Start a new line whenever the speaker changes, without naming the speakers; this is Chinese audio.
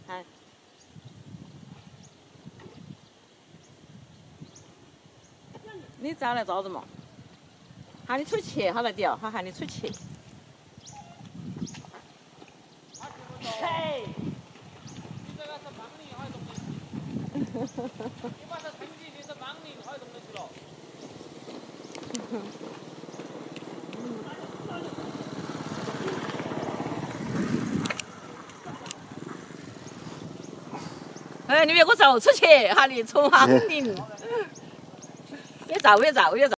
哎。你找来找什么？喊你出去，好来钓，他喊你出去。
嘿，你这个是盲人还是懂得起？你把这成绩你是盲人还是懂得起了？
哎，你别给我走出去，喊你出盲人。越走越走越走。